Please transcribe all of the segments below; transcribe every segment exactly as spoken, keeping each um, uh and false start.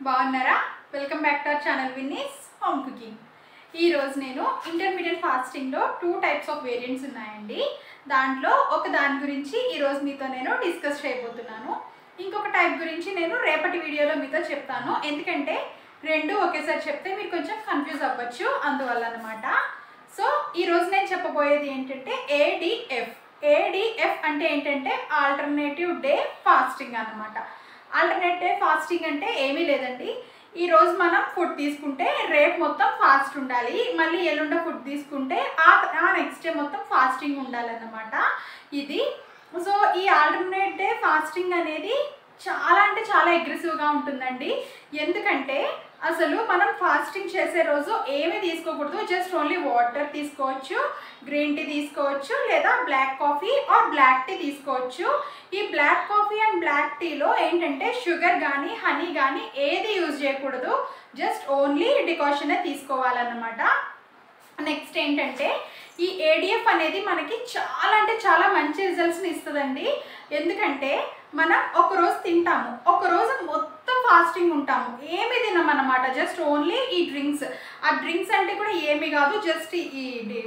బాగున్నారా? Welcome back to our channel Vinnie's home cooking. ఈరోజు నేను ఇంటర్మీడియట్ ఫాస్టింగ్లో టూ టైప్స్ ఆఫ్ వేరియంట్స్ ఉన్నాయండి. దాంట్లో ఒక దాని గురించి ఈరోజు మీతో నేను డిస్కస్ చేయబోతున్నాను. ఇంకొక టైప్ గురించి నేను రేపటి వీడియోలో మీతో చెప్తాను. ఎందుకంటే రెండు ఒకేసారి చెప్తే మీరు కొంచెం కన్ఫ్యూజ్ అవ్వచ్చు, అందువల్ల అనమాట. సో ఈరోజు నేను చెప్పబోయేది ఏంటంటే ఏడిఎఫ్. ఏడిఎఫ్ అంటే ఏంటంటే ఆల్టర్నేటివ్ డే ఫాస్టింగ్ అన్నమాట. ఆల్టర్నేట్ డే ఫాస్టింగ్ అంటే ఏమీ లేదండి. ఈరోజు మనం ఫుడ్ తీసుకుంటే రేపు మొత్తం ఫాస్ట్ ఉండాలి, మళ్ళీ ఎల్లుండ ఫుడ్ తీసుకుంటే ఆ నెక్స్ట్ డే మొత్తం ఫాస్టింగ్ ఉండాలన్నమాట ఇది. సో ఈ ఆల్టర్నేట్ డే ఫాస్టింగ్ అనేది చాలా అంటే చాలా అగ్రెసివ్గా ఉంటుందండి. ఎందుకంటే అసలు మనం ఫాస్టింగ్ చేసే రోజు ఏమీ తీసుకోకూడదు. జస్ట్ ఓన్లీ వాటర్ తీసుకోవచ్చు, గ్రీన్ టీ తీసుకోవచ్చు, లేదా black coffee or black tea తీసుకోవచ్చు. ఈ బ్లాక్ కాఫీ అండ్ బ్లాక్ టీలో ఏంటంటే షుగర్ కానీ హనీ కానీ ఏది యూజ్ చేయకూడదు. జస్ట్ ఓన్లీ డికాషనే తీసుకోవాలన్నమాట. నెక్స్ట్ ఏంటంటే ఈ ఏడిఎఫ్ అనేది మనకి చాలా అంటే చాలా మంచి రిజల్ట్స్ని ఇస్తుందండి. ఎందుకంటే మనం ఒకరోజు తింటాము, ఒకరోజు మొత్తం ఫాస్టింగ్ ఉంటాము, ఏమి తినమన్నమాట. జస్ట్ ఓన్లీ ఈ డ్రింక్స్. ఆ డ్రింక్స్ అంటే కూడా ఏమీ కాదు, జస్ట్ ఈ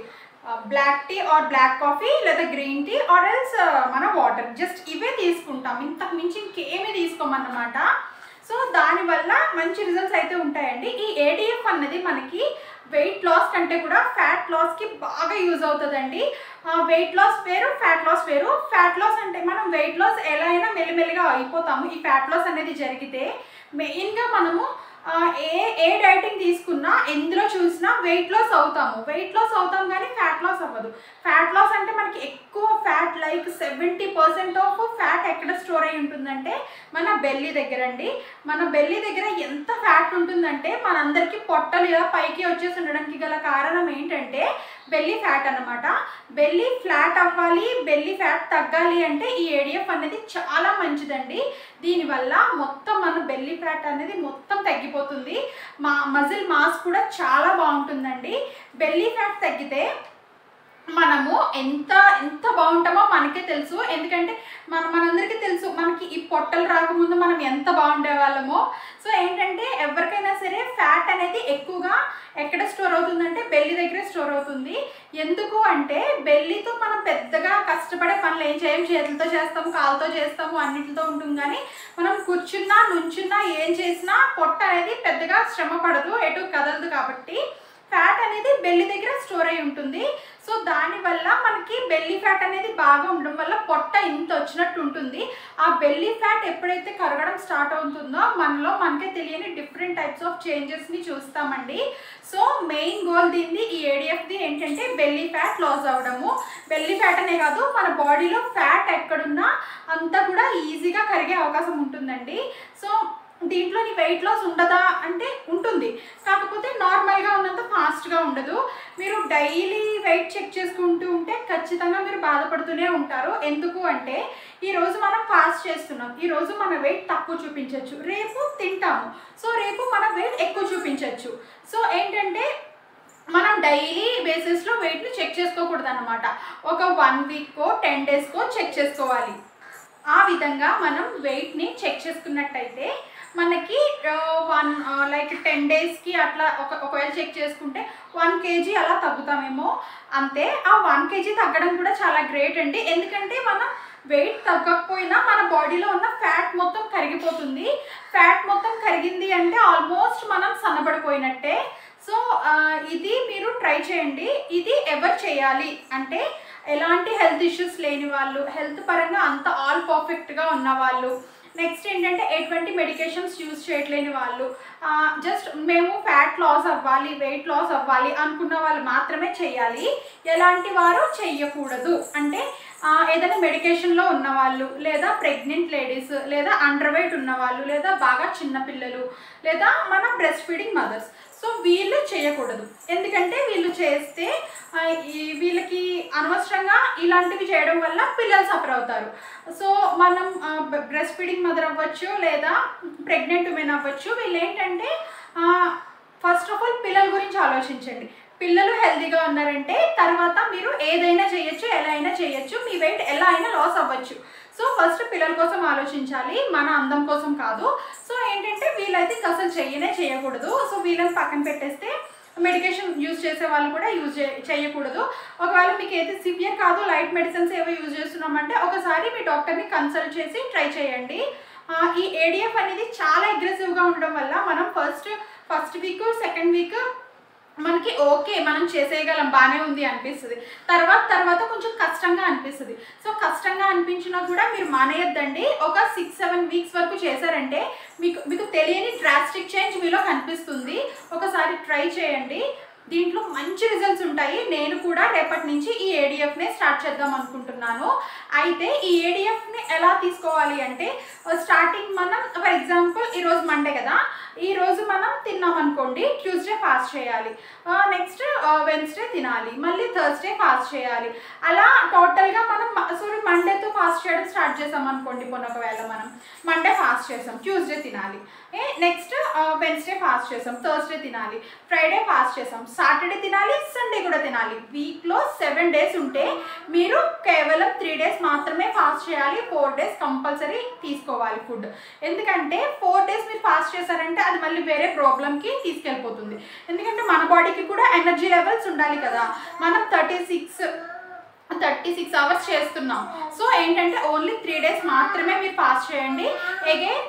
black tea or black coffee లేదా గ్రీన్ టీ ఆర్ ఎల్స్ మన వాటర్, జస్ట్ ఇవే తీసుకుంటాం. ఇంతకు మించి ఇంకేమీ తీసుకోమన్నమాట. సో దానివల్ల మంచి రిజల్ట్స్ అయితే ఉంటాయండి. ఈ ఏడిఎఫ్ అన్నది మనకి వెయిట్ లాస్ కంటే కూడా ఫ్యాట్ లాస్కి బాగా యూజ్ అవుతుందండి. వెయిట్ లాస్ వేరు, ఫ్యాట్ లాస్ వేరు. ఫ్యాట్ లాస్ అంటే మనం వెయిట్ లాస్ ఎలా అయినా మెల్లిమెల్లిగా అయిపోతాము. ఈ ఫ్యాట్ లాస్ అనేది జరిగితే మెయిన్గా మనము ఏ ఏ డైటింగ్ తీసుకున్నా ఎందులో చూసినా వెయిట్ లాస్ అవుతాము. వెయిట్ లాస్ అవుతాం కానీ ఫ్యాట్ లాస్ అవ్వదు. ఫ్యాట్ లాస్ అంటే మనకి ఎక్కువ fat, like seventy percent of fat ఎక్కడ స్టోర్ అయి ఉంటుందంటే మన బెల్లీ దగ్గర అండి. మన బెల్లీ దగ్గర ఎంత ఫ్యాట్ ఉంటుందంటే మనందరికీ పొట్టలు ఇలా పైకి వచ్చేసి ఉండడానికి గల కారణం ఏంటంటే బెల్లీ ఫ్యాట్ అన్నమాట. బెల్లీ ఫ్లాట్ అవ్వాలి, బెల్లీ ఫ్యాట్ తగ్గాలి అంటే ఈ ఏడిఎఫ్ అనేది చాలా మంచిదండి. దీనివల్ల మొత్తం మన బెల్లీ ఫ్యాట్ అనేది మొత్తం తగ్గిపోతుంది. మా మజిల్ మాస్ కూడా చాలా బాగుంటుందండి. బెల్లీ ఫ్యాట్ తగ్గితే మనము ఎంత ఎంత బాగుంటామో మనకే తెలుసు. ఎందుకంటే మన మనందరికీ తెలుసు మనకి ఈ పొట్టలు రాకముందు మనం ఎంత బాగుండే వాళ్ళమో. సో ఏంటంటే ఎవరికైనా సరే ఫ్యాట్ అనేది ఎక్కువగా ఎక్కడ స్టోర్ అవుతుందంటే బెల్లీ దగ్గరే స్టోర్ అవుతుంది. ఎందుకు అంటే బెల్లీతో మనం పెద్దగా కష్టపడే పనులు ఏం చేయం, చేతులతో చేస్తాము, కాళ్ళతో చేస్తాము, అన్నిటితో ఉంటుంది. కానీ మనం కూర్చున్నా నుంచున్నా ఏం చేసినా పొట్ట అనేది పెద్దగా శ్రమ పడదు, ఎటు కదలదు. కాబట్టి ఫ్యాట్ అనేది బెల్లీ దగ్గర స్టోర్ అయి ఉంటుంది. సో దానివల్ల మనకి బెల్లీ ఫ్యాట్ అనేది బాగా ఉండడం వల్ల పొట్ట ఇంత వచ్చినట్టు ఉంటుంది. ఆ బెల్లీ ఫ్యాట్ ఎప్పుడైతే కరగడం స్టార్ట్ అవుతుందో మనలో మనకే తెలియని డిఫరెంట్ టైప్స్ ఆఫ్ చేంజెస్ని చూస్తామండి. సో మెయిన్ గోల్ దీన్ని ఈ ఏడిఎఫ్ది ఏంటంటే బెల్లీ ఫ్యాట్ లాస్ అవ్వడము. బెల్లీ ఫ్యాట్ అనే కాదు, మన బాడీలో ఫ్యాట్ ఎక్కడున్నా అంతా కూడా ఈజీగా కరిగే అవకాశం ఉంటుందండి. సో దీంట్లో నీ వెయిట్ లాస్ ఉండదా అంటే ఉంటుంది, కాకపోతే నార్మల్గా ఉన్నంత ఫాస్ట్గా ఉండదు. మీరు డైలీ వెయిట్ చెక్ చేసుకుంటూ ఉంటే ఖచ్చితంగా మీరు బాధపడుతూనే ఉంటారు. ఎందుకు అంటే ఈరోజు మనం ఫాస్ట్ చేస్తున్నాం, ఈరోజు మన వెయిట్ తక్కువ చూపించవచ్చు, రేపు తింటాము, సో రేపు మన వెయిట్ ఎక్కువ చూపించవచ్చు. సో ఏంటంటే మనం డైలీ బేసిస్లో వెయిట్ని చెక్ చేసుకోకూడదు అన్నమాట. ఒక వన్ వీక్కో టెన్ డేస్కో చెక్ చేసుకోవాలి. ఆ విధంగా మనం వెయిట్ని చెక్ చేసుకున్నట్టయితే మనకి వన్ లైక్ టెన్ డేస్కి అట్లా ఒక ఒకవేళ చెక్ చేసుకుంటే వన్ కేజీ అలా తగ్గుతామేమో అంతే. ఆ వన్ కేజీ తగ్గడం కూడా చాలా గ్రేట్ అండి. ఎందుకంటే మనం వెయిట్ తగ్గకపోయినా మన బాడీలో ఉన్న ఫ్యాట్ మొత్తం కరిగిపోతుంది. ఫ్యాట్ మొత్తం కరిగింది అంటే ఆల్మోస్ట్ మనం సన్నబడిపోయినట్టే. సో ఇది మీరు ట్రై చేయండి. ఇది ఎవరు చేయాలి అంటే ఎలాంటి హెల్త్ ఇష్యూస్ లేని వాళ్ళు, హెల్త్ పరంగా అంత ఆల్ పర్ఫెక్ట్గా ఉన్నవాళ్ళు, నెక్స్ట్ ఏంటంటే ఎటువంటి మెడికేషన్స్ యూజ్ చేయట్లేని వాళ్ళు, జస్ట్ మేము ఫ్యాట్ లాస్ అవ్వాలి, వెయిట్ లాస్ అవ్వాలి అనుకున్న వాళ్ళు మాత్రమే చేయాలి. ఎలాంటి వారు చెయ్యకూడదు అంటే ఏదైనా మెడికేషన్లో ఉన్నవాళ్ళు, లేదా ప్రెగ్నెంట్ లేడీస్, లేదా అండర్ వెయిట్ ఉన్నవాళ్ళు, లేదా బాగా చిన్నపిల్లలు, లేదా మన బ్రెస్ట్ ఫీడింగ్ మదర్స్. సో వీళ్ళు చేయకూడదు. ఎందుకంటే వీళ్ళు చేస్తే వీళ్ళకి అనవసరంగా ఇలాంటివి చేయడం వల్ల పిల్లలు సఫర్ అవుతారు. సో మనం బ్రెస్ట్ ఫీడింగ్ మదర్ అవ్వచ్చు, లేదా ప్రెగ్నెంట్ ఉమెన్ అవ్వచ్చు. వీళ్ళు ఏంటంటే ఫస్ట్ ఆఫ్ ఆల్ పిల్లల గురించి ఆలోచించండి. పిల్లలు హెల్తీగా ఉన్నారంటే తర్వాత మీరు ఏదైనా చేయొచ్చు, ఎలా అయినా చేయొచ్చు, మీ వెయిట్ ఎలా అయినా లాస్ అవ్వచ్చు. సో ఫస్ట్ పిల్లల కోసం ఆలోచించాలి, మన అందం కోసం కాదు. సో ఏంటంటే వీళ్ళైతే ఇంకా అసలు చెయ్యనే చేయకూడదు. సో వీళ్ళని పక్కన పెట్టేస్తే మెడికేషన్ యూజ్ చేసే వాళ్ళు కూడా యూజ్ చేయకూడదు. ఒకవేళ మీకు అయితే సివియర్ కాదు, లైట్ మెడిసిన్స్ ఏవో యూజ్ చేస్తున్నామంటే ఒకసారి మీ డాక్టర్ని కన్సల్ట్ చేసి ట్రై చేయండి. ఈ ఏడిఎఫ్ అనేది చాలా అగ్రెసివ్గా ఉండడం వల్ల మనం first first week second week మనకి ఓకే మనం చేసేయగలం, బాగానే ఉంది అనిపిస్తుంది. తర్వాత తర్వాత కొంచెం కష్టంగా అనిపిస్తుంది. సో కష్టంగా అనిపించినా కూడా మీరు మానేయొద్దండి. ఒక సిక్స్ సెవెన్ వీక్స్ వరకు చేశారంటే మీకు మీకు తెలియని డ్రాస్టిక్ చేంజ్ మీలో కనిపిస్తుంది. ఒకసారి ట్రై చేయండి, దీంట్లో మంచి రిజల్ట్స్ ఉంటాయి. నేను కూడా రేపటి నుంచి ఈ ఏడిఎఫ్ని స్టార్ట్ చేద్దాం అనుకుంటున్నాను. అయితే ఈ ఏడిఎఫ్ని ఎలా తీసుకోవాలి అంటే స్టార్టింగ్ మనం ఫర్ ఎగ్జాంపుల్ ఈరోజు మండే కదా, ఈరోజు మనం తిన్నాం అనుకోండి, ట్యూస్డే ఫాస్ట్ చేయాలి, నెక్స్ట్ వెన్స్డే తినాలి, మళ్ళీ థర్స్డే ఫాస్ట్ చేయాలి. అలా టోటల్గా మనం సారీ మండేతో ఫాస్ట్ చేయడం స్టార్ట్ చేసాం అనుకోండి. పోనీ ఒకవేళ మనం మండే ఫాస్ట్ చేసాం, ట్యూస్డే తినాలి, నెక్స్ట్ వెన్స్డే ఫాస్ట్ చేసాం, థర్స్డే తినాలి, ఫ్రైడే ఫాస్ట్ చేసాం, సాటర్డే తినాలి, సండే కూడా తినాలి. వీక్లో సెవెన్ డేస్ ఉంటే మీరు కేవలం త్రీ డేస్ మాత్రమే ఫాస్ట్ చేయాలి. ఫోర్ డేస్ కంపల్సరీ తీసుకోవాలి ఫుడ్. ఎందుకంటే ఫోర్ డేస్ మీరు ఫాస్ట్ చేశారంటే అది మళ్ళీ వేరే ప్రాబ్లంకి తీసుకెళ్ళిపోతుంది. ఎందుకంటే మన బాడీకి కూడా ఎనర్జీ లెవెల్స్ ఉండాలి కదా. మనం thirty six thirty six hours చేస్తున్నాం. సో ఏంటంటే ఓన్లీ త్రీ డేస్ మాత్రమే మీరు ఫాస్ట్ చేయండి. అగైన్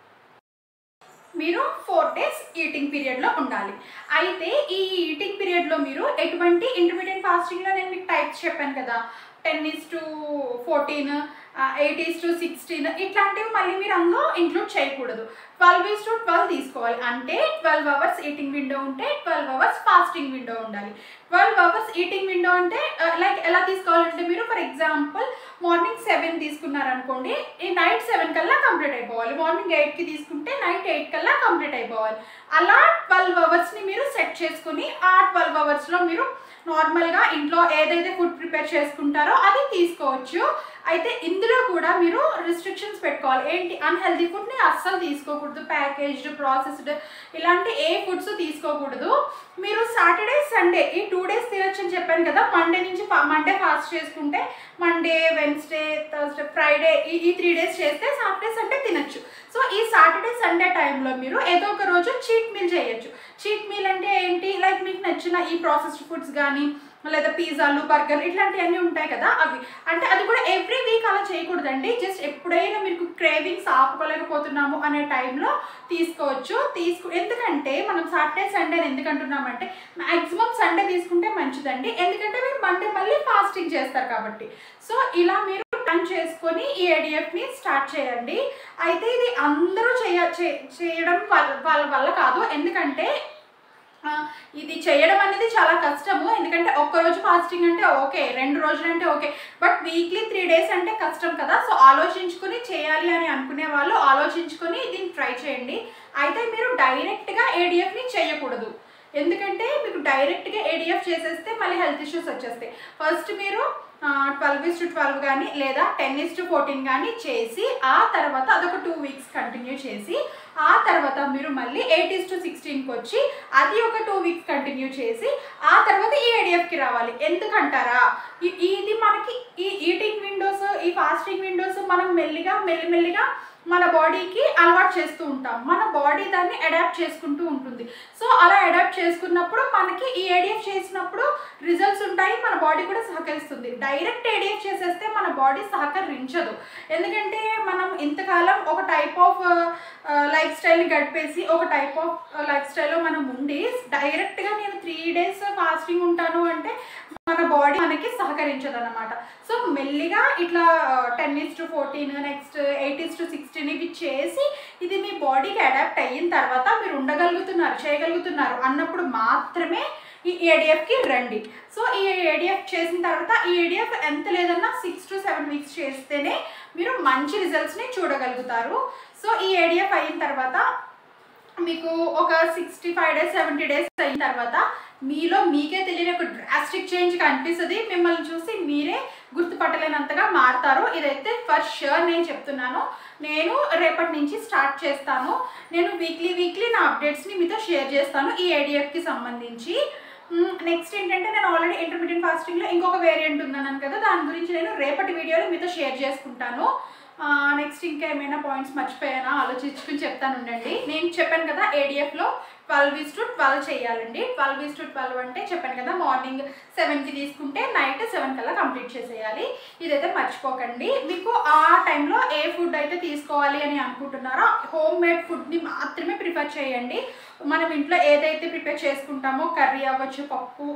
మీరు ఫోర్ డేస్ ఈటింగ్ పీరియడ్లో ఉండాలి. అయితే ఈ ఈటింగ్ పీరియడ్లో మీరు ఎటువంటి ఇంటర్మీడియట్ ఫాస్టింగ్లో నేను మీకు టైప్స్ చెప్పాను కదా, ten is to fourteen, eight is to sixteen, ఇట్లాంటివి మళ్ళీ మీరు అందులో ఇంక్లూడ్ చేయకూడదు. ట్వెల్వ్ ఈస్ టు ట్వెల్వ్ తీసుకోవాలి. అంటే ట్వెల్వ్ అవర్స్ ఈటింగ్ విండో ఉంటే ట్వెల్వ్ అవర్స్ ఫాస్టింగ్ విండో ఉండాలి. ట్వెల్వ్ అవర్స్ ఈటింగ్ విండో అంటే లైక్ ఎలా తీసుకోవాలంటే మీరు ఫర్ ఎగ్జాంపుల్ మార్నింగ్ సెవెన్ తీసుకున్నారనుకోండి, ఈ నైట్ సెవెన్ కల్లా కంప్లీట్ అయిపోవాలి. మార్నింగ్ ఎయిట్కి తీసుకుంటే నైట్ ఎయిట్ కల్లా కంప్లీట్ అయిపోవాలి. అలా ట్వెల్వ్ అవర్స్ని మీరు సెట్ చేసుకుని ఆ ట్వెల్వ్ అవర్స్లో మీరు నార్మల్గా ఇంట్లో ఏదైతే ఫుడ్ ప్రిపేర్ చేసుకుంటారో అది తీసుకోవచ్చు. అయితే ఇందులో కూడా మీరు రిస్ట్రిక్షన్స్ పెట్టుకోవాలి. ఏంటి, అన్హెల్దీ ఫుడ్ని అస్సలు తీసుకోకూడదు, ప్యాకేజ్డ్ ప్రాసెస్డ్ ఇలాంటి ఏ ఫుడ్స్ తీసుకోకూడదు. మీరు సాటర్డే సండే ఈ టూ డేస్ తినొచ్చు అని చెప్పాను కదా. మండే నుంచి మండే ఫాస్ట్ చేసుకుంటే మండే వెన్స్డే థర్స్డే ఫ్రైడే ఈ ఈ త్రీ డేస్ చేస్తే సాటర్డే సండే తినచ్చు. సో ఈ సాటర్డే సండే టైంలో మీరు ఏదో ఒక రోజు చీట్ మీల్ చేయొచ్చు. చీట్ మీల్ అంటే ఏంటి, లైక్ మీకు నచ్చిన ఈ ప్రాసెస్డ్ ఫుడ్స్ కానీ లేదా పిజ్జాలు బర్గర్ ఇట్లాంటివన్నీ ఉంటాయి కదా, అవి అంటే అది కూడా ఎవ్రీ వీక్ అలా చేయకూడదండి. జస్ట్ ఎప్పుడైనా మీకు క్రేవింగ్స్ ఆపుకోలేకపోతున్నాము అనే టైంలో తీసుకోవచ్చు. తీసుకు ఎందుకంటే మనం సాటర్డే సండే ఎందుకు అంటున్నామంటే మ్యాక్సిమం సండే తీసుకుంటే మంచిదండి. ఎందుకంటే మీరు మండే మళ్ళీ ఫాస్టింగ్ చేస్తారు కాబట్టి. సో ఇలా మీరు ప్లాన్ చేసుకొని ఈ ఏడిఎఫ్ని స్టార్ట్ చేయండి. అయితే ఇది అందరూ చేయ చేయడం వాళ్ళ వల్ల కాదు. ఎందుకంటే ఇది చేయడం అనేది చాలా కష్టము. ఎందుకంటే ఒక్కరోజు ఫాస్టింగ్ అంటే ఓకే, రెండు రోజులు అంటే okay, but weekly three days అంటే కష్టం కదా. సో ఆలోచించుకొని చేయాలి అని అనుకునే వాళ్ళు ఆలోచించుకొని దీన్ని ట్రై చేయండి. అయితే మీరు డైరెక్ట్గా ఏడిఎఫ్ని చేయకూడదు. ఎందుకంటే మీకు డైరెక్ట్గా ఏడిఎఫ్ చేసేస్తే మళ్ళీ హెల్త్ ఇష్యూస్ వచ్చేస్తాయి. ఫస్ట్ మీరు ట్వెల్వ్ ఇస్ టు ట్వెల్వ్ కానీ లేదా టెన్ ఇస్ టు ఫోర్టీన్ కానీ చేసి ఆ తర్వాత అదొక టూ వీక్స్ కంటిన్యూ చేసి ఆ తర్వాత మీరు మళ్ళీ ఎయిట్ ఇస్ టు సిక్స్టీన్కి వచ్చి అది ఒక టూ వీక్స్ కంటిన్యూ చేసి ఆ తర్వాత ఈ ఏడిఎఫ్కి రావాలి. ఎందుకంటారా, ఇది మనకి ఈ ఈటింగ్ విండోస్ ఈ ఫాస్టింగ్ విండోస్ మనం మెల్లిగా మెల్లిమెల్లిగా మన బాడీకి అలవాటు చేస్తూ ఉంటాం. మన బాడీ దాన్ని అడాప్ట్ చేసుకుంటూ ఉంటుంది. సో అలా అడాప్ట్ చేసుకున్నప్పుడు మనకి ఈ ఏడిఎఫ్ చేసినప్పుడు రిజల్ట్స్ ఉంటాయి, మన బాడీ కూడా సహకరిస్తుంది. డైరెక్ట్ ఏడిఎఫ్ చేసేస్తే మన బాడీ సహకరించదు. ఎందుకంటే మనం ఇంతకాలం ఒక టైప్ ఆఫ్ లైఫ్ స్టైల్ని గడిపేసి ఒక టైప్ ఆఫ్ లైఫ్ స్టైల్లో మనం ఉండి డైరెక్ట్గా నేను త్రీ డేస్ ఫాస్టింగ్ ఉంటాను అంటే మన బాడీ మనకి సహకరించదు అనమాట. సో మెల్లిగా ఇట్లా ten is to fourteen next eight is to sixteen ఇవి చేసి ఇది మీ బాడీకి అడాప్ట్ అయిన తర్వాత మీరు ఉండగలుగుతున్నారు చేయగలుగుతున్నారు అన్నప్పుడు మాత్రమే ఈ ఏడిఎఫ్కి రండి. సో ఈ ఏడిఎఫ్ చేసిన తర్వాత ఈ ఏడిఎఫ్ ఎంత లేదన్నా సిక్స్ టు సెవెన్ వీక్స్ చేస్తేనే మీరు మంచి రిజల్ట్స్ని చూడగలుగుతారు. సో ఈ ఏడిఎఫ్ అయిన తర్వాత మీకు ఒక sixty five days seventy days అయిన తర్వాత మీలో మీకే తెలియని ఒక డ్రాస్టిక్ చేంజ్ కనిపిస్తుంది. మిమ్మల్ని చూసి మీరే గుర్తుపట్టలేనంతగా మారుతారు. ఇదైతే ఫర్ ష్యూర్ నేను చెప్తున్నాను. నేను రేపటి నుంచి స్టార్ట్ చేస్తాను. నేను వీక్లీ వీక్లీ నా అప్డేట్స్ని మీతో షేర్ చేస్తాను ఈ ఏడిఎఫ్కి సంబంధించి. నెక్స్ట్ ఏంటంటే నేను ఆల్రెడీ ఇంటర్మీడియట్ ఫాస్టింగ్లో ఇంకొక వేరియంట్ ఉందన్నాను కదా, దాని గురించి నేను రేపటి వీడియోలో మీతో షేర్ చేసుకుంటాను. నెక్స్ట్ ఇంకా ఏమైనా పాయింట్స్ మర్చిపోయానా ఆలోచించుకుని చెప్తాను ఉండండి. నేను చెప్పాను కదా ఏడిఎఫ్లో ట్వెల్వ్ ఈస్ టు ట్వెల్వ్ చేయాలండి. ట్వెల్వ్ ఈస్ టు ట్వెల్వ్ అంటే చెప్పాను కదా మార్నింగ్ సెవెన్కి తీసుకుంటే నైట్ సెవెన్ కల్లా కంప్లీట్ చేసేయాలి. ఇదైతే మర్చిపోకండి. మీకు ఆ టైంలో ఏ ఫుడ్ అయితే తీసుకోవాలి అని అనుకుంటున్నారో హోమ్ మేడ్ ఫుడ్ని మాత్రమే ప్రిఫర్ చేయండి. మనం ఇంట్లో ఏదైతే ప్రిపేర్ చేసుకుంటామో కర్రీ అవ్వచ్చు, పప్పు,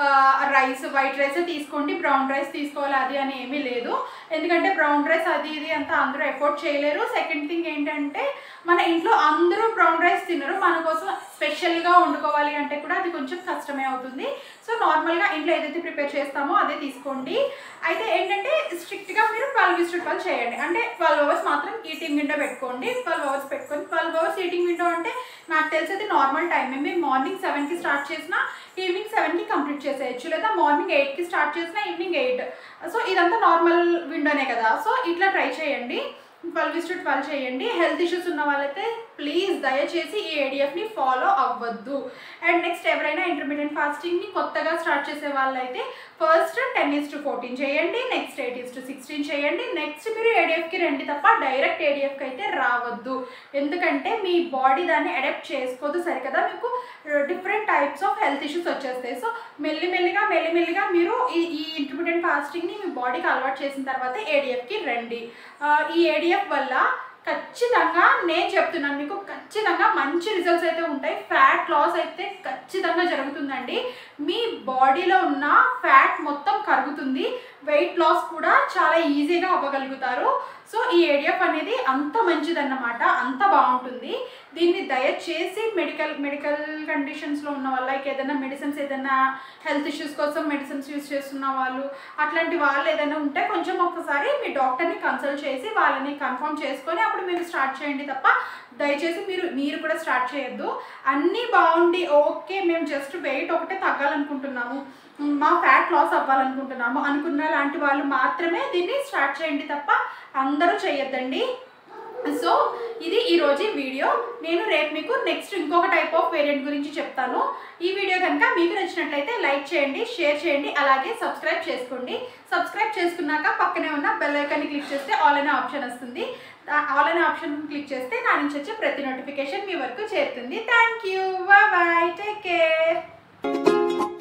రైస్, వైట్ రైస్ తీసుకోండి. బ్రౌన్ రైస్ తీసుకోవాలి అది అని ఏమీ లేదు. ఎందుకంటే బ్రౌన్ రైస్ అది ఇది అంతా అందరూ ఎఫోర్డ్ చేయలేరు. సెకండ్ థింగ్ ఏంటంటే మన ఇంట్లో అందరూ బ్రౌన్ రైస్ తినరు. మన కోసం స్పెషల్గా వండుకోవాలి అంటే కూడా అది కొంచెం కష్టమే అవుతుంది. సో నార్మల్గా ఇంట్లో ఏదైతే ప్రిపేర్ చేస్తామో అదే తీసుకోండి. అయితే ఏంటంటే స్ట్రిక్ట్గా మీరు ట్వెల్వ్ ఇస్ టు ట్వెల్వ్ చేయండి. అంటే ట్వెల్వ్ అవర్స్ మాత్రం ఈటింగ్ విండో పెట్టుకోండి. ట్వెల్వ్ అవర్స్ పెట్టుకొని ట్వెల్వ్ అవర్స్ ఈటింగ్ విండో అంటే నాకు తెలిసి అది నార్మల్ టైం. మేము మార్నింగ్ సెవెన్కి స్టార్ట్ చేసినా ఈవినింగ్ సెవెన్కి కంప్లీట్ చేసేయచ్చు, లేదా మార్నింగ్ ఎయిట్కి స్టార్ట్ చేసినా ఈవినింగ్ ఎయిట్. సో ఇదంతా నార్మల్ విండోనే కదా. సో ఇట్లా ట్రై చేయండి. ట్వెల్వ్ ఇస్ టు ట్వెల్వ్ చేయండి. హెల్త్ ఇష్యూస్ ఉన్న వాళ్ళైతే ప్లీజ్ దయచేసి ఈ ఏడిఎఫ్ని ఫాలో అవ్వద్దు. అండ్ నెక్స్ట్ ఎవరైనా ఇంటర్మీడియట్ ఫాస్టింగ్ని కొత్తగా స్టార్ట్ చేసే వాళ్ళైతే first ten is to fourteen చేయండి, next eight is to sixteen చేయండి. నెక్స్ట్ మీరు ఏడిఎఫ్కి రండి తప్ప డైరెక్ట్ ఏడిఎఫ్కి అయితే రావద్దు. ఎందుకంటే మీ బాడీ దాన్ని అడాప్ట్ చేసుకోదు సరికదా, మీకు different types of health issues వచ్చేస్తాయి. సో మెల్లిమెల్లిగా మెల్లిమెల్లిగా మీరు ఈ ఈ ఇంటర్మీడియట్ ఫాస్టింగ్ని మీ బాడీకి అలవాటు చేసిన తర్వాత ఏడిఎఫ్కి రండి. ఈ ఏడిఎఫ్ వల్ల ఖచ్చితంగా నేను చెప్తున్నాను మీకు, ఖచ్చితంగా మంచి రిజల్ట్స్ అయితే ఉంటాయి. ఫ్యాట్ లాస్ అయితే ఖచ్చితంగా జరుగుతుందండి. మీ బాడీలో ఉన్న ఫ్యాట్ మొత్తం కరుగుతుంది. వెయిట్ లాస్ కూడా చాలా ఈజీగా అవ్వగలుగుతారు. సో ఈ ఏడిఎఫ్ అనేది అంత మంచిదన్నమాట, అంత బాగుంటుంది. దీన్ని దయచేసి మెడికల్ మెడికల్ కండిషన్స్లో ఉన్న వాళ్ళకి ఏదైనా మెడిసిన్స్, ఏదైనా హెల్త్ ఇష్యూస్ కోసం మెడిసిన్స్ యూజ్ చేస్తున్న వాళ్ళు, అట్లాంటి వాళ్ళు ఏదైనా ఉంటే కొంచెం ఒకసారి మీ డాక్టర్ని కన్సల్ట్ చేసి వాళ్ళని కన్ఫర్మ్ చేసుకొని అప్పుడు మీరు స్టార్ట్ చేయండి తప్ప దయచేసి మీరు మీరు కూడా స్టార్ట్ చేయొద్దు. అన్నీ బాగుండి ఓకే మేము జస్ట్ వెయిట్ ఒకటే తగ్గాలనుకుంటున్నాము, మా ఫ్యాట్ లాస్ అవ్వాలనుకుంటున్నాము అనుకున్న లాంటి వాళ్ళు మాత్రమే దీన్ని స్టార్ట్ చేయండి తప్ప అందరూ చేయొద్దండి. సో ఇది ఈరోజు వీడియో. నేను రేపు మీకు నెక్స్ట్ ఇంకొక టైప్ ఆఫ్ వేరియంట్ గురించి చెప్తాను. ఈ వీడియో కనుక మీకు నచ్చినట్లయితే లైక్ చేయండి, షేర్ చేయండి, అలాగే సబ్స్క్రైబ్ చేసుకోండి. సబ్స్క్రైబ్ చేసుకున్నాక పక్కనే ఉన్న బెల్ ఐకాన్ని క్లిక్ చేస్తే ఆల్ అనే ఆప్షన్ వస్తుంది. ఆల్ అనే ఆప్షన్ క్లిక్ చేస్తే నా నుంచి వచ్చే ప్రతి నోటిఫికేషన్ మీ వరకు చేరుతుంది. Thank you, bye bye, take care.